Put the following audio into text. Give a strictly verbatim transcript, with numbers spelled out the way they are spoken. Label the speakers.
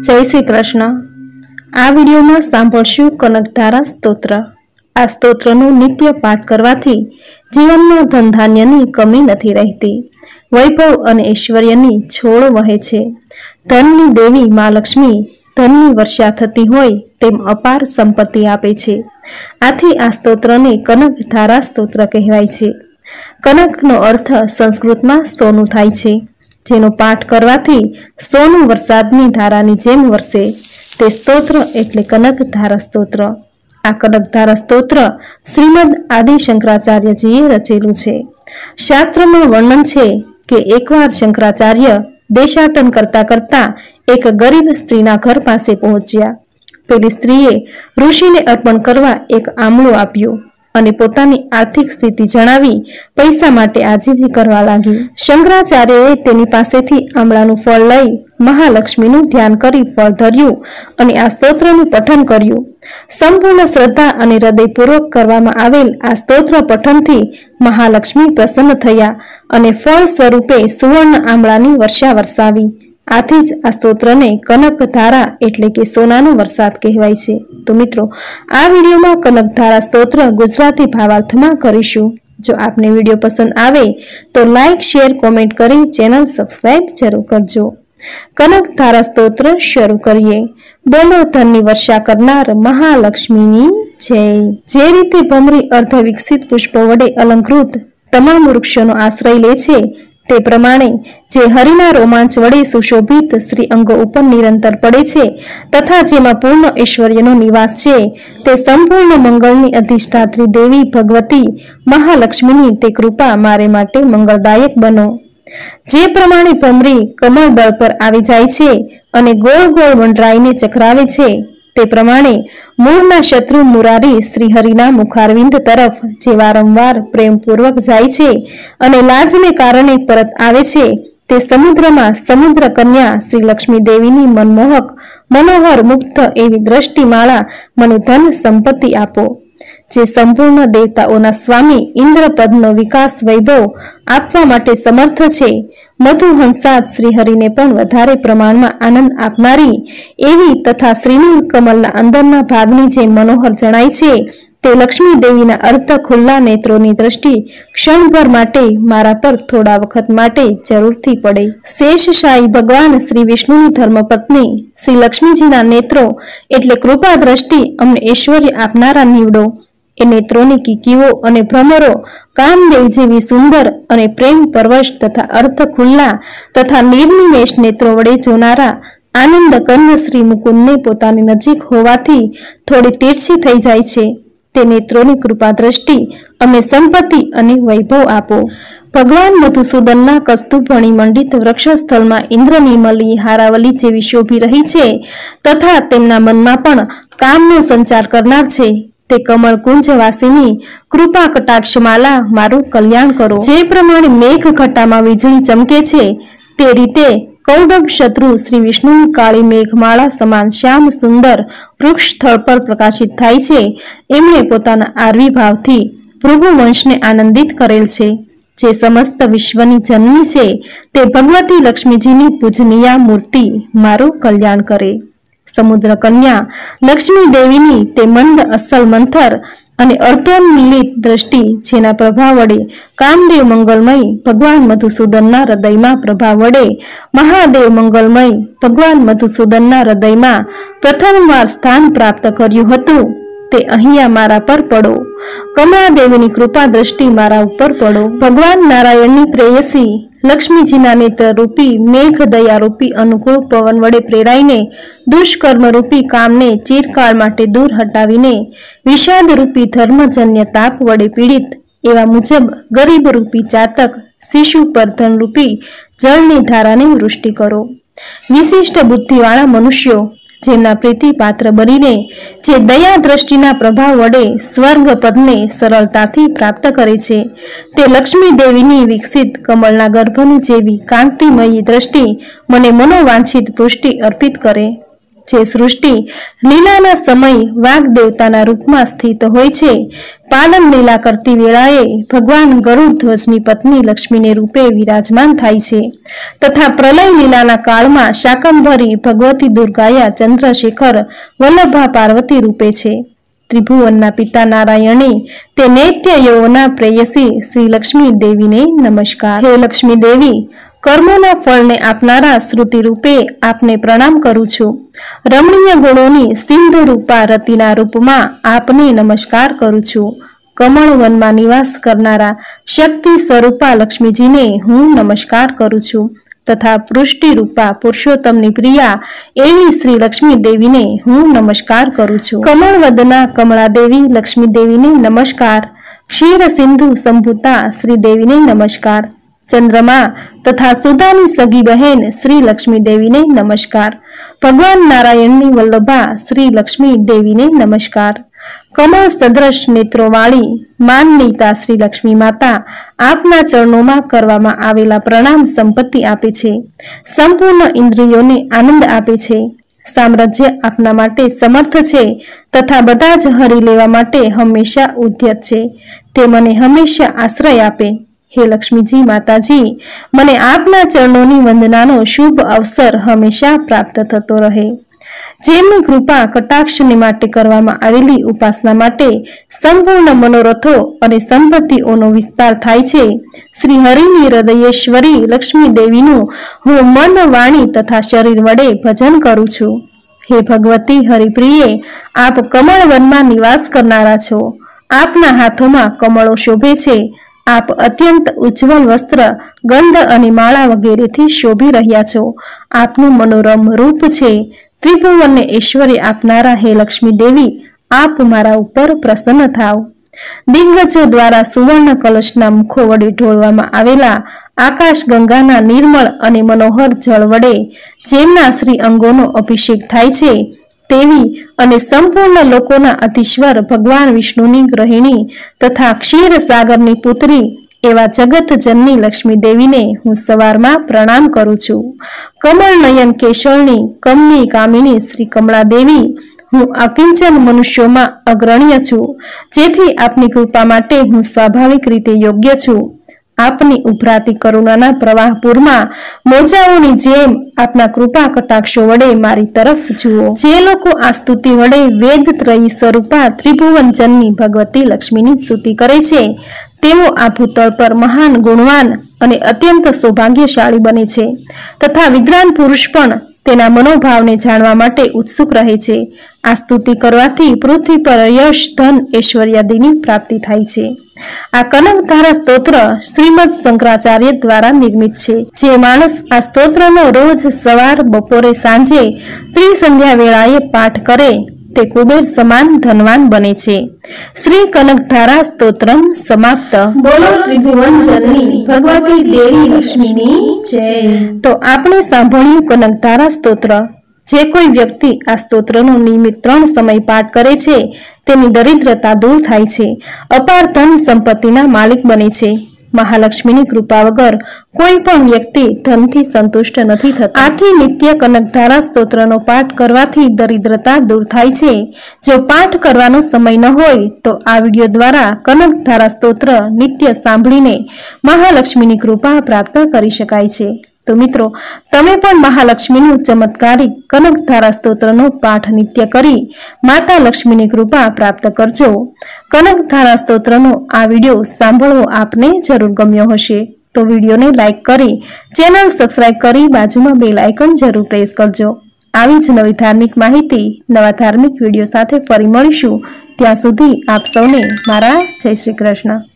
Speaker 1: जय श्री कृष्ण। आ विडियो में सांभळशुं कनकधारा स्तोत्र। आ स्तोत्रनो नित्य पाठ करवाथी जीवन में धन धान्यनी कमी नहीं रहती, वैभव और ऐश्वर्यनी छोड़ वहे छे। धननी देवी मां लक्ष्मी धननी वर्षा थती होय तेम अपार संपत्ति आपे छे। आथी आ स्तोत्रने कनकधारा स्तोत्र कहेवाय छे। कनकनो अर्थ संस्कृत में सोनु थाय छे, जेनो पाठ करवाथी सोनु वरसादनी धारानी जेम वरसे ते स्तोत्र एटले कनकधारा स्तोत्र। आ कनकधारा स्तोत्र श्रीमद आदि शंकराचार्यजीए रचेलुं छे। शास्त्र में वर्णन छे के एकवार शंकराचार्य देशाटन करता करता एक गरीब स्त्रीना घर पासे पहोंच्या। पेली स्त्रीए ऋषिने अर्पण करवा एक आमळो आप्यो અને પોતાની આર્થિક સ્થિતિ જણાવી પૈસા માટે આજીજી કરવા લાગી। શંકરાચાર્યએ તેની પાસેથી આમળાનું ફળ લઈ મહાલક્ષ્મીનું ધ્યાન કરી ફળ ધર્યું અને આ સ્તોત્રનું પઠન કર્યું। સંપૂર્ણ શ્રદ્ધા અને હૃદયપૂર્વક કરવામાં આવેલ આ સ્તોત્ર પઠનથી મહાલક્ષ્મી પ્રસન્ન થયા અને ફળ સ્વરૂપે સુવર્ણ આમળાની વર્ષા વરસાવી। आथी ज आ स्तोत्र ने कनकधारा एटले के सोनानो वरसाद कहेवाय छे। तो मित्रों, आ विडियो में कनकधारा स्तोत्र गुजराती भावार्थ में करीशुं। जो आपने विडियो पसंद आवे तो लाइक शेर कॉमेंट करी चेनल सब्सक्राइब जरूर करजो। कनकधारा स्तोत्र शुरू करिए। बोलो धननी वर्षा करनार महालक्ष्मीनी जय। जे रीते भमरी अर्ध विकसित पुष्प वडे अलंकृत तमाम वृक्षोनो आश्रय ले छे ते प्रमाणे जे हरिना रोमांच वडे सुशोभित श्री अंगो उपर निरंतर पड़े छे तथा जेमां पूर्ण ऐश्वर्यनो निवास छे ते संपूर्ण मंगलनी अधिष्ठात्री देवी भगवती महालक्ष्मीनी ते कृपा मारे माटे मंगलदायक बनो। जे प्रमाणे भमरी कमल दळ पर आवी जाय छे अने गोळ गोळ वंडराईने चक्रावे छे ते प्रमाणे मूळना शत्रु मुरारी श्रीहरिना मुखारविंद तरफ जे वारंवार प्रेमपूर्वक जाय छे अने लाजने कारणे परत आवे छे ते समुद्रमा समुद्र कन्या श्री लक्ष्मी देवीनी मनमोहक मनोहर मुक्त एवी दृष्टिमाळा मने धन संपत्ति आपो। जे संपूर्ण देवताओना स्वामी इंद्रपदनो विकास वैभव आपवा माटे समर्थ छे। मधुहंसाद श्रीहरिने पण वधारे प्रमाणमां आनंद आपनारी एवी तथा श्रीनील कमलना अंदરના ભાગની જે मनोहर जणाय छे ते लक्ष्मी देवीना अर्ध खुल्ला नेत्रोनी दृष्टि क्षणभर माटे मारा पर थोड़ा वखत माटे जरूरथी पड़े। शेषशाही भगवान श्री विष्णुनी धर्मपत्नी श्री लक्ष्मीजीना नेत्रो एटले कृपा दृष्टि अमने ऐश्वर्य आपनारा निवडो। ए नेत्रोनी कीकीओ अने भ्रमरो कामदेव जेवी सुंदर अने प्रेम परवश तथा अर्थ खुल्ला तथा निर्निमेष नेत्रो वडे जोनारा आनंद कन्या श्री मुकुंदने पोतानी नजीक होवाथी थोड़ी तीरछी थई जाय छे। ते नेत्रोनी कृपा दृष्टि अमे संपत्ति अने वैभव आपो। भगवान मधुसूदनना कस्तूभणी मंडित वृक्षस्थल में इंद्रनी मली हारावली जेवी शोभी रही छे तथा तेमना मनमा पण कामनो संचार करनार छे ते कमल कुंज वासीनी कृपा कटाक्षमाला मारू कल्याण करो। जे प्रमाणे मेघ घटामां वीजળી चमके छे ते रीते कौडभ शत्रु श्री विष्णुनी काળી मेघमाळा समान श्याम सुंदर वृक्ष स्थળ पर प्रकाशित थाय छे। एमणे पोताना आरवी भावथी भृगु वंशने आनंदित करेल छे। जे समस्त विश्वनी जननी छे ते भगवती लक्ष्मीजीनी पूजनीय मूर्ति मारू कल्याण करे। समुद्र कन्या लक्ष्मी देवीनी ते मंद असल मंथर अने अर्धोन्मिलित दृष्टि जेना प्रभाव वडे कामदेव मंगलमय भगवान मधुसूदनना हृदयमां प्रभाव वडे महादेव मंगलमय भगवान मधुसूदनना हृदयमां प्रथमवार स्थान प्राप्त कर्युं हतुं ते अहींया मारा पर पड़ो। कमलादेवीनी कृपा दृष्टि मारा उपर पड़ो। भगवान नारायणनी प्रेयसी लक्ष्मीजीना नेत्र रूपी मेघ दया रूपी अनुकूल पवन वडे प्रेराईने दुष्कर्म रूपी कामने चिरकाल माटे दूर हटावीने विषाद रूपी धर्मजन्य ताप वडे पीड़ित एवा मुजब गरीब रूपी चातक शिशु पर धन रूपी जलनी धाराने वृष्टि करो। विशिष्ट बुद्धिवाळा मनुष्यो जेमना प्रीति पात्र बनीने जे दया दृष्टिना प्रभाव वडे स्वर्ग पदने सरलताथी प्राप्त करे छे ते लक्ष्मी देवीनी विकसित कमलना गर्भनी जेवी कांतिमयी दृष्टि मने मनोवांछित पुष्टि अर्पित करे। જે સૃષ્ટિ લીલાના સમય વાઘ દેવતાના રૂપમાં સ્થિત હોય છે, પાલન લીલા કરતી વેળાએ ભગવાન ગરુડ ધ્વજની પત્ની લક્ષ્મીને રૂપે વિરાજમાન થાય છે તથા પ્રલય લીલાના કાળમાં શાકંભરી ભગવતી દુર્ગાયા ચંદ્રશેખર વલ્લભા પાર્વતી રૂપે છે। ત્રિભુવનના પિતા નારાયણે તે નૈત્ય યૌવના પ્રેયસી શ્રી લક્ષ્મી દેવીને નમસ્કાર। હે લક્ષ્મી દેવી, કર્મોના ફળને આપનારા શ્રુતિ રૂપે આપને પ્રણામ કરું છું। રમણીય ગુણોની સિંધુ રૂપા રતિના રૂપમાં આપને નમસ્કાર કરું છું। કમળ વનમાં નિવાસ કરનારા શક્તિ સ્વરૂપા લક્ષ્મીજીને હું નમસ્કાર કરું છું તથા પૃષ્ટિ રૂપા પુરુષોત્તમની પ્રિયા એવી શ્રી લક્ષ્મી દેવીને હું નમસ્કાર કરું છું। કમળ વદના કમળા દેવી લક્ષ્મી દેવીને નમસ્કાર। ક્ષીર સિંધુ સંભૂતા શ્રી દેવીને નમસ્કાર। ચંદ્રમા તથા સુદાની સગી બહેન શ્રી લક્ષ્મી દેવીને નમસ્કાર। ભગવાન નારાયણની વલ્લભા શ્રી લક્ષ્મી દેવીને નમસ્કાર। કમળ સદ્રશ નેત્રોવાળી માનનીતા શ્રી લક્ષ્મી માતા આપના ચરણોમાં કરવામાં આવેલા પ્રણામ સંપત્તિ આપે છે, સંપૂર્ણ ઇન્દ્રિયોને આનંદ આપે છે, સામ્રાજ્ય આપના માટે સમર્થ છે તથા બધા જ હરી લેવા માટે હંમેશા ઉદ્યત છે। તે મને હંમેશા આશ્રય આપે। હે લક્ષ્મીજી માતાજી, મને આપના ચરણોની વંદનાનો શુભ અવસર હંમેશા પ્રાપ્ત થતો રહે। જેમની કૃપા કટાક્ષને માટે કરવામાં આવેલી ઉપાસના માટે સંપૂર્ણ મનોરથો અને સંપત્તિઓનો વિસ્તાર થાય છે, શ્રી હરિની હૃદયેશ્વરી લક્ષ્મી દેવીનું હું મન, વાણી તથા શરીર વડે ભજન કરું છું। હે ભગવતી હરિપ્રિયે, આપ કમળ વનમાં નિવાસ કરનારા છો। આપના હાથોમાં કમળો શોભે છે। આપ અત્યંત ઉજ્જવલ વસ્ત્ર, ગંધ અને માળા વગેરેથી શોભી રહ્યા છો। આપનું મનોરમ રૂપ છે। ત્રિભુવનને ઐશ્વર્ય આપનારા હે લક્ષ્મી દેવી, આપ મારા ઉપર પ્રસન્ન થાવ। દિગ્ગજો દ્વારા સુવર્ણ કલશના મુખો વડે ઢોળવામાં આવેલા આકાશ ગંગાના નિર્મળ અને મનોહર જળ વડે જેમના શ્રી અંગોનો અભિષેક થાય છે, તેવી અને સંપૂર્ણ લોકોના અધીશ્વર ભગવાન વિષ્ણુની ગૃહિણી તથા ક્ષીર સાગરની પુત્રી એવા જગત જનની લક્ષ્મી દેવીને હું સવારમાં પ્રણામ કરું છું। કમળ નયન કેશળની કમની કામિની શ્રી કમળા દેવી, હું અકિંચન મનુષ્યોમાં અગ્રણ્ય છું, જેથી આપની કૃપા માટે હું સ્વાભાવિક રીતે યોગ્ય છું। આપની ઉભરાતી કરુણાના પ્રવાહપુરમાં મોજાઓની જેમ આપના કૃપા કટાક્ષો વડે મારી તરફ જુઓ। જે લોકો આ સ્તુતિ વડે વેદ ત્રયી સ્વરૂપા ત્રિભુવન જનની ભગવતી લક્ષ્મીની સ્તુતિ કરે છે, તેઓ આ ભૂતળ પર મહાન ગુણવાન અને અત્યંત સૌભાગ્યશાળી બને છે તથા વિદ્વાન પુરુષ પણ તેના મનોભાવને જાણવા માટે ઉત્સુક રહે છે। આ સ્તુતિ કરવાથી પૃથ્વી પર યશ, ધન, ઐશ્વર્યાદિની પ્રાપ્તિ થાય છે। આ કનકધારા સ્તોત્ર શ્રીમદ શંકરાચાર્ય દ્વારા નિર્મિત છે। જે માણસ આ સ્તોત્રનો રોજ સવાર, બપોરે, સાંજે ત્રિસંધ્યા વેળાએ પાઠ કરે તે કુબેર સમાન ધનવાન બને છે। શ્રી કનકધારા સ્તોત્રમ સમાપ્ત। બોલો ત્રિભુવન જનની ભગવતી દેવી લક્ષ્મીની જય। તો આપણે સાંભળ્યું કનકધારા સ્તોત્ર। જે કોઈ વ્યક્તિ આ સ્તોત્રનો નિયમિત ત્રણ સમય પાઠ કરે છે, તેની દરિદ્રતા દૂર થાય છે, અપાર ધન સંપત્તિના માલિક બને છે। મહાલક્ષ્મીની કૃપા વગર કોઈ પણ વ્યક્તિ ધનથી સંતુષ્ટ નથી થતો। આથી નિત્ય કનકધારા સ્તોત્રનો પાઠ કરવાથી દરિદ્રતા દૂર થાય છે। જો પાઠ કરવાનો સમય ન હોય તો આ વિડીયો દ્વારા કનકધારા સ્તોત્ર નિત્ય સાંભળીને મહાલક્ષ્મીની કૃપા પ્રાપ્ત કરી શકાય છે। તો મિત્રો, તમે પણ મહાલક્ષ્મીનું ચમત્કારિક કનકધારા સ્તોત્રનો પાઠ નિત્ય કરી માતા લક્ષ્મીની કૃપા પ્રાપ્ત કરજો। કનકધારા સ્તોત્રનો આ વિડીયો સાંભળવો આપને જરૂર ગમ્યો હશે તો વિડીયોને લાઈક કરી ચેનલ સબસ્ક્રાઇબ કરી બાજુમાં બેલ આઇકન જરૂર પ્રેસ કરજો। આવી જ નવી ધાર્મિક માહિતી નવા ધાર્મિક વિડીયો સાથે ફરી મળીશું। ત્યાં સુધી આપ સૌને મારા જય શ્રી કૃષ્ણ।